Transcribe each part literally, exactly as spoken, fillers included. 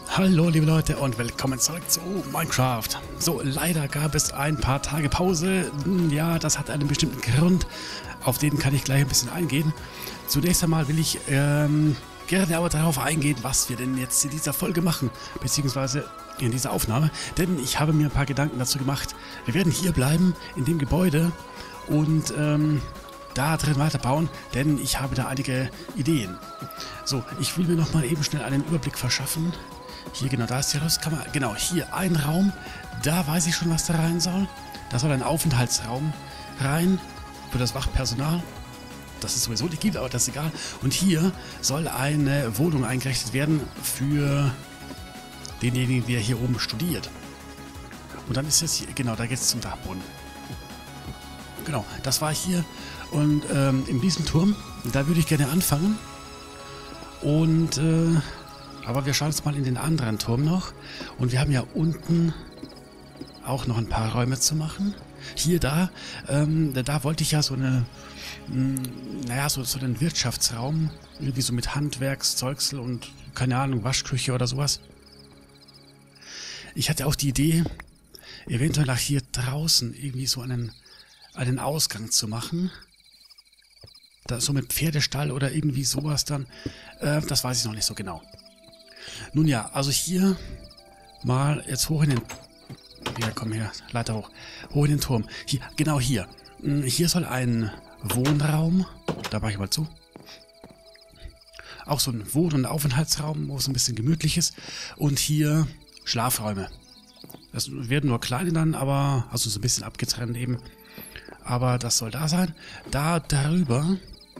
Hallo liebe Leute und willkommen zurück zu Minecraft. So, leider gab es ein paar Tage Pause. Ja, das hat einen bestimmten Grund. Auf den kann ich gleich ein bisschen eingehen. Zunächst einmal will ich ähm, gerne aber darauf eingehen, was wir denn jetzt in dieser Folge machen, beziehungsweise in dieser Aufnahme. Denn ich habe mir ein paar Gedanken dazu gemacht. Wir werden hier bleiben, in dem Gebäude und ähm, da drin weiterbauen, denn ich habe da einige Ideen. So, ich will mir noch mal eben schnell einen Überblick verschaffen. Hier, genau, da ist die Rüstkammer. Genau, hier ein Raum. Da weiß ich schon, was da rein soll. Da soll ein Aufenthaltsraum rein für das Wachpersonal. Das ist sowieso nicht gibt, aber das ist egal. Und hier soll eine Wohnung eingerichtet werden für denjenigen, der hier oben studiert. Und dann ist es hier, genau, da geht es zum Dachboden. Genau, das war hier. Und ähm, in diesem Turm, da würde ich gerne anfangen. Und, äh, aber wir schauen uns mal in den anderen Turm noch. Und wir haben ja unten auch noch ein paar Räume zu machen. Hier, da, ähm, da, da wollte ich ja so eine, mh, naja, so, so einen Wirtschaftsraum, irgendwie so mit Handwerkszeugsel und, keine Ahnung, Waschküche oder sowas. Ich hatte auch die Idee, eventuell nach hier draußen irgendwie so einen, einen Ausgang zu machen. Da, so mit Pferdestall oder irgendwie sowas dann. Äh, das weiß ich noch nicht so genau. Nun ja, also hier mal jetzt hoch in den... Ja, komm her, Leiter hoch. Hoch in den Turm. Hier, genau hier. Hier soll ein Wohnraum... Da mache ich mal zu. Auch so ein Wohn- und Aufenthaltsraum, wo es ein bisschen gemütlich ist. Und hier Schlafräume. Das werden nur kleine dann, aber... Also so ein bisschen abgetrennt eben. Aber das soll da sein. Da darüber...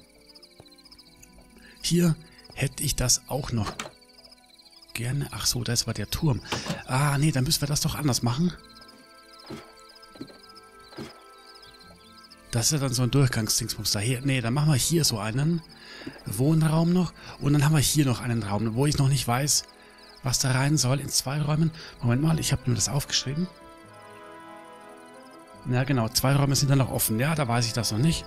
Hier hätte ich das auch noch gerne. Ach so, das war der Turm. Ah, nee, dann müssen wir das doch anders machen. Das ist ja dann so ein Durchgangsdingsbums daher. Nee, dann machen wir hier so einen Wohnraum noch. Und dann haben wir hier noch einen Raum, wo ich noch nicht weiß, was da rein soll. In zwei Räumen. Moment mal, ich habe nur das aufgeschrieben. Ja, genau, zwei Räume sind dann noch offen. Ja, da weiß ich das noch nicht.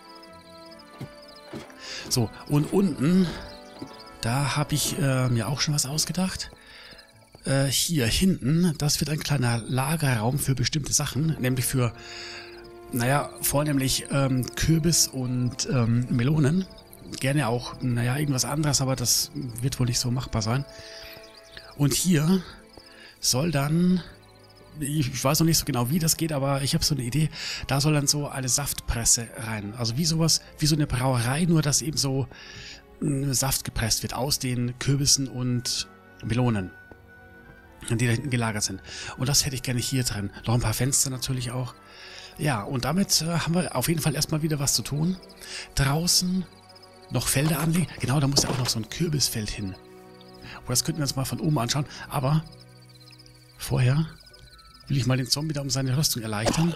So, und unten, da habe ich äh, mir auch schon was ausgedacht. Äh, hier hinten, das wird ein kleiner Lagerraum für bestimmte Sachen, nämlich für, naja, vornehmlich ähm, Kürbis und ähm, Melonen. Gerne auch, naja, irgendwas anderes, aber das wird wohl nicht so machbar sein. Und hier soll dann... Ich weiß noch nicht so genau, wie das geht, aber ich habe so eine Idee. Da soll dann so eine Saftpresse rein. Also wie sowas, wie so eine Brauerei, nur dass eben so äh, Saft gepresst wird aus den Kürbissen und Melonen, die da hinten gelagert sind. Und das hätte ich gerne hier drin. Noch ein paar Fenster natürlich auch. Ja, und damit äh, haben wir auf jeden Fall erstmal wieder was zu tun. Draußen noch Felder anlegen. Genau, da muss ja auch noch so ein Kürbisfeld hin. Und das könnten wir uns mal von oben anschauen. Aber vorher... will ich mal den Zombie da um seine Rüstung erleichtern.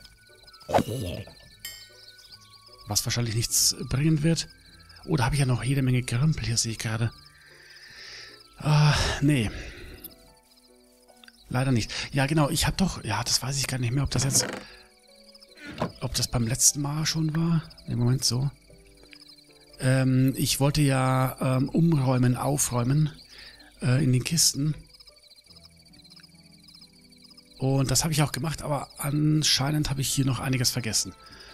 Was wahrscheinlich nichts bringen wird. Oh, da habe ich ja noch jede Menge Gerümpel hier, sehe ich gerade. Ah, nee. Leider nicht. Ja, genau, ich habe doch... Ja, das weiß ich gar nicht mehr, ob das jetzt... Ob das beim letzten Mal schon war. Im Moment so. Ähm, ich wollte ja ähm, umräumen, aufräumen äh, in den Kisten. Und das habe ich auch gemacht, aber anscheinend habe ich hier noch einiges vergessen.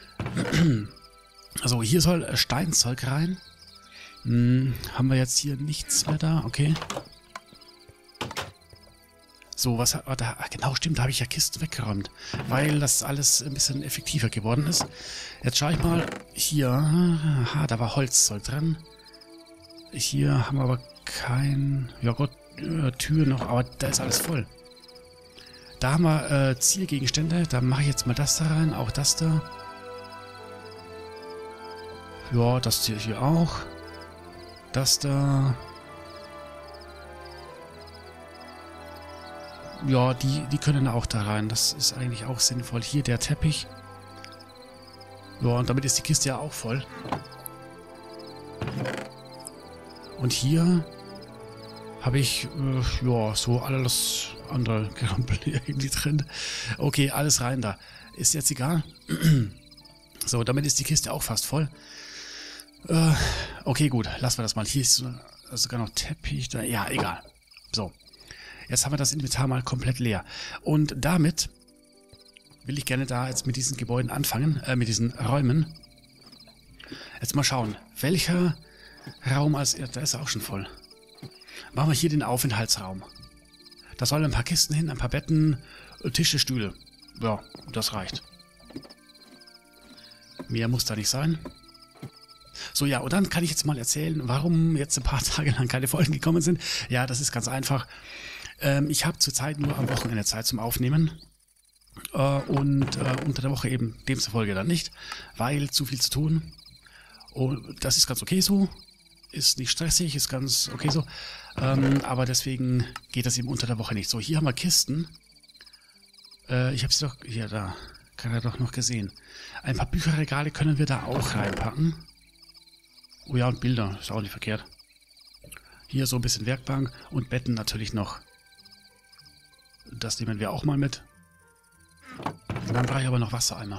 Also hier soll Steinzeug rein. Hm, haben wir jetzt hier nichts mehr da? Okay. So, was hat... Da, genau, stimmt, da habe ich ja Kisten weggeräumt. Weil das alles ein bisschen effektiver geworden ist. Jetzt schaue ich mal. Hier. Aha, da war Holzzeug dran. Hier haben wir aber kein... Ja Gott, äh, Tür noch, aber da ist alles voll. Da haben wir äh, Zielgegenstände. Da mache ich jetzt mal das da rein. Auch das da. Ja, das hier, hier auch. Das da. Ja, die, die können auch da rein. Das ist eigentlich auch sinnvoll. Hier der Teppich. Ja, und damit ist die Kiste ja auch voll. Und hier... habe ich, äh, ja, so alles andere Gerümpel irgendwie drin. Okay, alles rein da. Ist jetzt egal. So, damit ist die Kiste auch fast voll. Äh, okay, gut, lassen wir das mal. Hier ist sogar noch Teppich. Da. Ja, egal. So. jetzt haben wir das Inventar mal komplett leer. Und damit will ich gerne da jetzt mit diesen Gebäuden anfangen, äh, mit diesen Räumen. Jetzt mal schauen, welcher Raum als... Ja, da ist er auch schon voll. Machen wir hier den Aufenthaltsraum. Da sollen ein paar Kisten hin, ein paar Betten, Tische, Stühle. Ja, das reicht. Mehr muss da nicht sein. So, ja, und dann kann ich jetzt mal erzählen, warum jetzt ein paar Tage lang keine Folgen gekommen sind. Ja, das ist ganz einfach. Ähm, ich habe zurzeit nur am Wochenende Zeit zum Aufnehmen. Äh, und äh, unter der Woche eben demzufolge dann nicht, weil zu viel zu tun. Und das ist ganz okay so. Ist nicht stressig, ist ganz okay so. Ähm, aber deswegen geht das eben unter der Woche nicht. So, hier haben wir Kisten. Äh, ich habe sie doch... Hier, da. Kann er doch noch gesehen. Ein paar Bücherregale können wir da auch reinpacken. Oh ja, und Bilder. Ist auch nicht verkehrt. Hier so ein bisschen Werkbank und Betten natürlich noch. Das nehmen wir auch mal mit. Und dann brauche ich aber noch Wassereimer.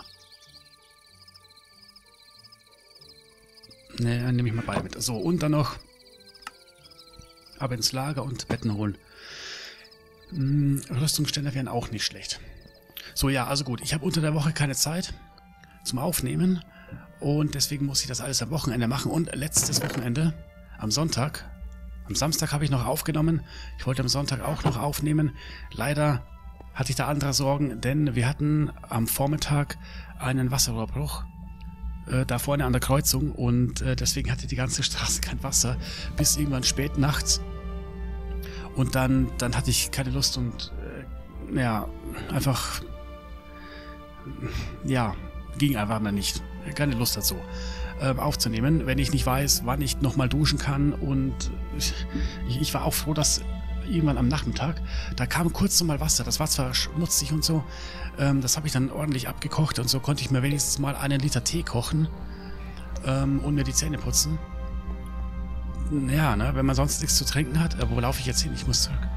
Ne, dann nehme ich mal beide mit. So, und dann noch ab ins Lager und Betten holen. Hm, Rüstungsständer wären auch nicht schlecht. So, ja, also gut. Ich habe unter der Woche keine Zeit zum Aufnehmen. Und deswegen muss ich das alles am Wochenende machen. Und letztes Wochenende, am Sonntag, am Samstag habe ich noch aufgenommen. Ich wollte am Sonntag auch noch aufnehmen. Leider hatte ich da andere Sorgen, denn wir hatten am Vormittag einen Wasserrohrbruch äh, da vorne an der Kreuzung. Und äh, deswegen hatte die ganze Straße kein Wasser bis irgendwann spät nachts. Und dann, dann hatte ich keine Lust und äh, ja, einfach, ja, ging einfach mal nicht. Keine Lust dazu, äh, aufzunehmen, wenn ich nicht weiß, wann ich nochmal duschen kann. Und ich, ich war auch froh, dass irgendwann am Nachmittag, da kam kurz nochmal Wasser. Das war zwar schmutzig und so, ähm, das habe ich dann ordentlich abgekocht und so konnte ich mir wenigstens mal einen Liter Tee kochen ähm, und mir die Zähne putzen. Ja, ne, wenn man sonst nichts zu trinken hat, äh, wo laufe ich jetzt hin? Ich muss zurück.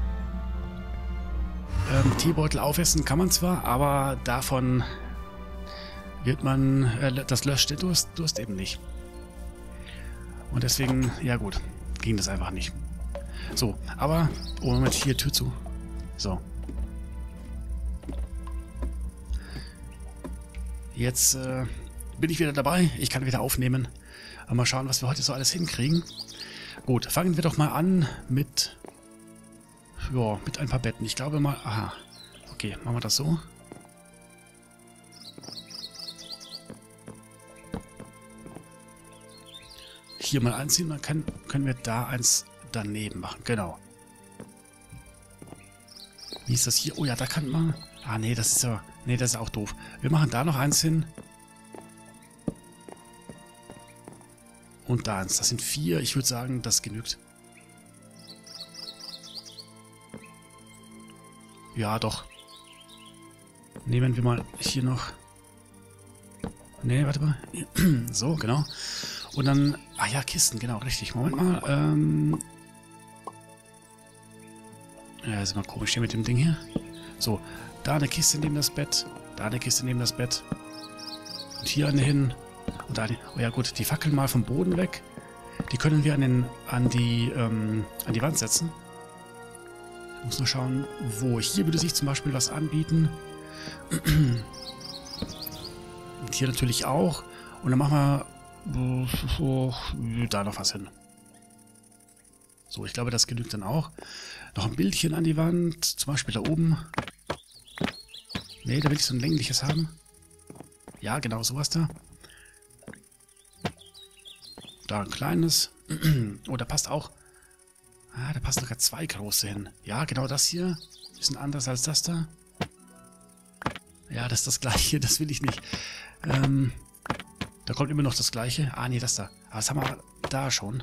Ähm, Teebeutel aufessen kann man zwar, aber davon wird man, äh, das löscht den Durst, Durst eben nicht. Und deswegen, ja gut, ging das einfach nicht. So, aber, oh Moment, hier Tür zu. So. Jetzt äh, bin ich wieder dabei, ich kann wieder aufnehmen. Aber mal schauen, was wir heute so alles hinkriegen. Gut, fangen wir doch mal an mit, ja, mit ein paar Betten. Ich glaube mal, aha, okay, machen wir das so. Hier mal einziehen, dann können, können wir da eins daneben machen. Genau. Wie ist das hier? Oh ja, da kann man... Ah, nee, das ist ja... Nee, das ist auch doof. Wir machen da noch eins hin. Und da eins. Das sind vier. Ich würde sagen, das genügt. Ja, doch. Nehmen wir mal hier noch... Nee, warte mal. So, genau. Und dann... Ah ja, Kisten, genau, richtig. Moment mal. Ähm... Ja, ist immer komisch hier mit dem Ding hier. So, da eine Kiste neben das Bett. Da eine Kiste neben das Bett. Und hier eine hin. Und da eine... Oh ja, gut, die Fackeln mal vom Boden weg. Die können wir an, den, an, die, ähm, an die Wand setzen. Ich muss nur schauen, wo. Hier würde sich zum Beispiel was anbieten. Und hier natürlich auch. Und dann machen wir... Oh, da noch was hin. So, ich glaube, das genügt dann auch. Noch ein Bildchen an die Wand. Zum Beispiel da oben. Ne, da will ich so ein längliches haben. Ja, genau, sowas da. Da ein kleines. Oh, da passt auch. Ah, da passen sogar zwei große hin. Ja, genau das hier. Bisschen anders als das da. Ja, das ist das gleiche. Das will ich nicht. Ähm... Da kommt immer noch das gleiche. Ah, nee, das da. Aber das haben wir da schon.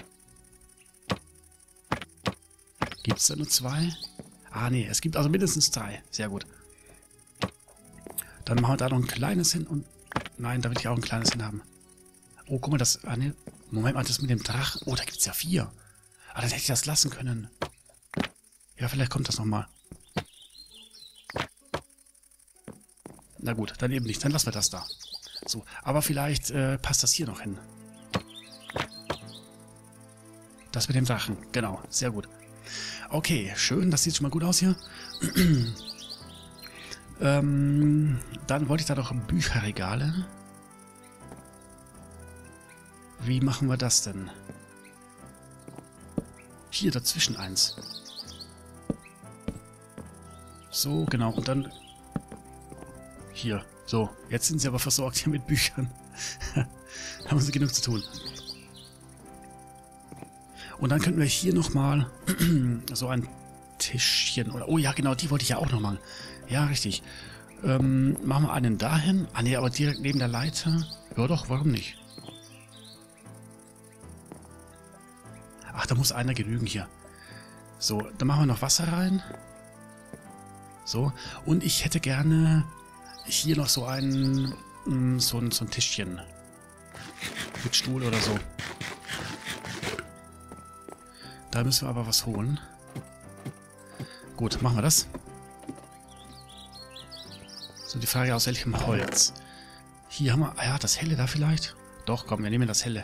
Gibt es da nur zwei? Ah, nee, es gibt also mindestens drei. Sehr gut. Dann machen wir da noch ein kleines hin und... Nein, da will ich auch ein kleines hin haben. Oh, guck mal, das... Ah, nee. Moment mal, das mit dem Drachen... Oh, da gibt es ja vier. Ah, dann hätte ich das lassen können. Ja, vielleicht kommt das nochmal. Na gut, dann eben nicht. Dann lassen wir das da. So, aber vielleicht äh, passt das hier noch hin. Das mit dem Drachen, genau, sehr gut. Okay, schön. Das sieht schon mal gut aus hier. ähm, dann wollte ich da doch Bücherregale. Wie machen wir das denn? Hier dazwischen eins. So, genau. Und dann hier. So, jetzt sind sie aber versorgt hier mit Büchern. Haben sie genug zu tun. Und dann könnten wir hier nochmal so ein Tischchen oder... Oh ja, genau, die wollte ich ja auch noch machen. Ja, richtig. Ähm, machen wir einen dahin. Ah ne, aber direkt neben der Leiter. Ja doch, warum nicht? Ach, da muss einer genügen hier. So, dann machen wir noch Wasser rein. So, und ich hätte gerne hier noch so ein, so ein, so ein Tischchen. Mit Stuhl oder so. Da müssen wir aber was holen. Gut, machen wir das. So, die Frage, aus welchem Holz. Hier haben wir... Ah ja, das helle da vielleicht. Doch, komm, wir nehmen das helle.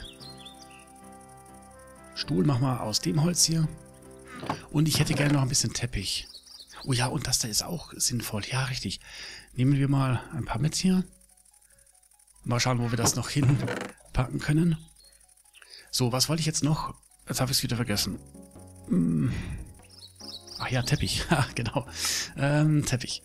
Stuhl machen wir aus dem Holz hier. Und ich hätte gerne noch ein bisschen Teppich. Oh ja, und das da ist auch sinnvoll. Ja, richtig. Nehmen wir mal ein paar mit hier. Mal schauen, wo wir das noch hinpacken können. So, was wollte ich jetzt noch? Jetzt habe ich es wieder vergessen. Hm. Ach ja, Teppich. Ha, genau. Ähm, Teppich.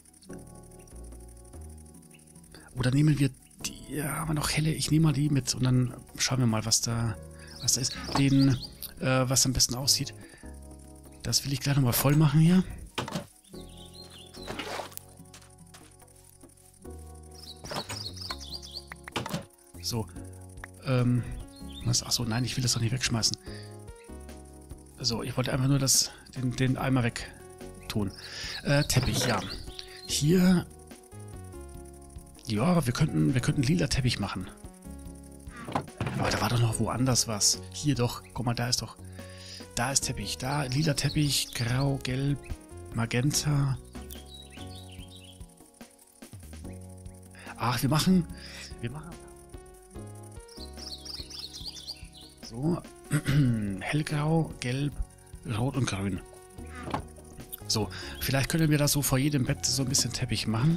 Oder nehmen wir die... Ja, aber noch helle. Ich nehme mal die mit und dann schauen wir mal, was da, was da ist. Den, äh, was am besten aussieht. Das will ich gleich nochmal voll machen hier. So. Ähm... Was? Achso, nein, ich will das doch nicht wegschmeißen. So, ich wollte einfach nur das, den, den Eimer weg tun. Äh, Teppich, ja. Hier... Ja, wir könnten, wir könnten lila Teppich machen. Aber da war doch noch woanders was. Hier doch. Guck mal, da ist doch... Da ist Teppich. Da, lila Teppich, grau, gelb, magenta. Ach, wir machen... Wir machen... So, hellgrau, gelb, rot und grün. So, vielleicht können wir da so vor jedem Bett so ein bisschen Teppich machen.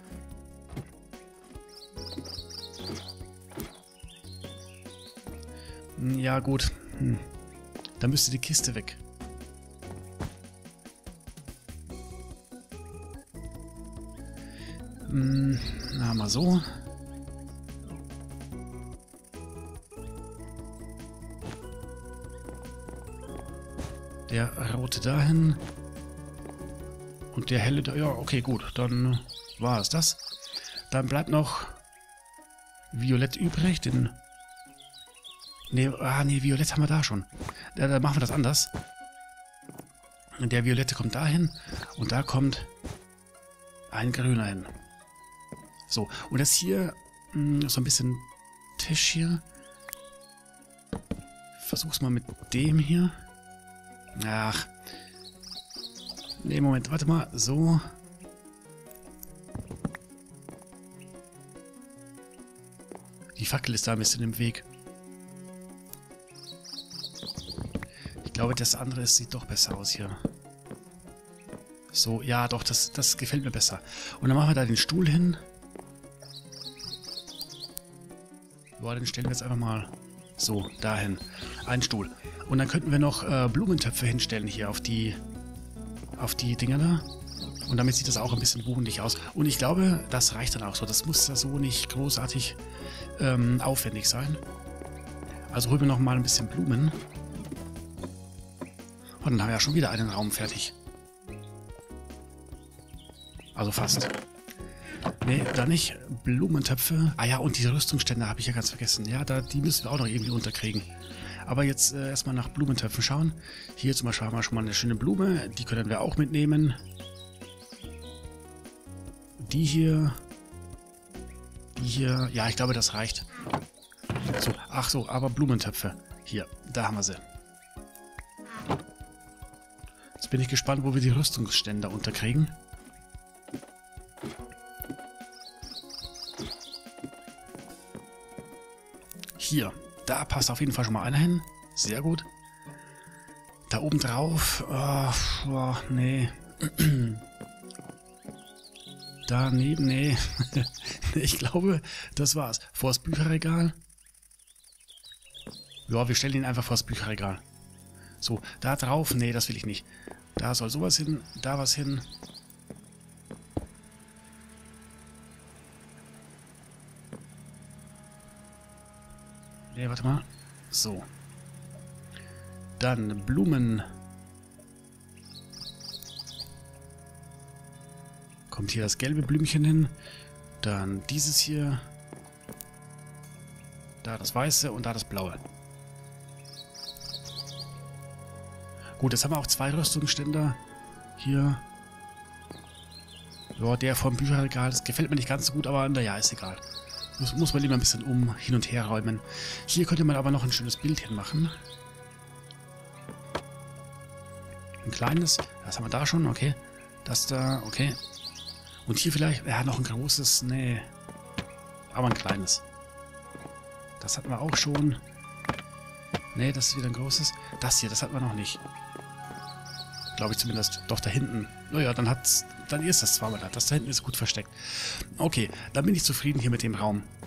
Ja, gut. Hm. Da müsste die Kiste weg. Hm, na, mal so. Der rote dahin. Und der helle da. Ja, okay, gut. Dann war es das. Dann bleibt noch Violett übrig. Den. Ne, ah, nee, Violett haben wir da schon. Da, da machen wir das anders. Der Violette kommt dahin. Und da kommt ein grüner hin. So, und jetzt hier mh, so ein bisschen Tisch hier. Versuch's mal mit dem hier. Ach. Nee, Moment, warte mal. So. Die Fackel ist da ein bisschen im Weg. Ich glaube, das andere sieht doch besser aus hier. So, ja, doch, das, das gefällt mir besser. Und dann machen wir da den Stuhl hin. Boah, den stellen wir jetzt einfach mal so dahin. Ein Stuhl. Und dann könnten wir noch äh, Blumentöpfe hinstellen hier auf die auf die Dinger da. Und damit sieht das auch ein bisschen buchtig aus. Und ich glaube, das reicht dann auch so. Das muss ja so nicht großartig ähm, aufwendig sein. Also holen wir noch mal ein bisschen Blumen. Und dann haben wir ja schon wieder einen Raum fertig. Also fast. Nee, da nicht. Blumentöpfe. Ah ja, und die Rüstungsstände habe ich ja ganz vergessen. Ja, da, die müssen wir auch noch irgendwie unterkriegen. Aber jetzt äh, erstmal nach Blumentöpfen schauen. Hier zum Beispiel haben wir schon mal eine schöne Blume. Die können wir auch mitnehmen. Die hier. Die hier. Ja, ich glaube, das reicht. So, ach so, aber Blumentöpfe. Hier, da haben wir sie. Jetzt bin ich gespannt, wo wir die Rüstungsstände unterkriegen. Hier, da passt auf jeden Fall schon mal einer hin. Sehr gut. Da oben drauf. Oh, oh, nee. Daneben, nee. Ich glaube, das war's. Vor das Bücherregal. Ja, wir stellen ihn einfach vor das Bücherregal. So, da drauf. Nee, das will ich nicht. Da soll sowas hin. Da was hin. Nee, warte mal. So. Dann Blumen. Kommt hier das gelbe Blümchen hin. Dann dieses hier. Da das weiße und da das blaue. Gut, jetzt haben wir auch zwei Rüstungsständer. Hier. Ja, der vom Bücherregal. Das gefällt mir nicht ganz so gut, aber naja, ist egal. Muss, muss man lieber ein bisschen um hin und her räumen. Hier könnte man aber noch ein schönes Bild hinmachen. Ein kleines. Das haben wir da schon, okay. Das da, okay. Und hier vielleicht, ja, noch ein großes, nee. Aber ein kleines. Das hatten wir auch schon. Nee, das ist wieder ein großes. Das hier, das hatten wir noch nicht. Glaube ich zumindest. Doch, da hinten. Naja, dann hat's, dann ist das zweimal da. Das da hinten ist gut versteckt. Okay, dann bin ich zufrieden hier mit dem Raum.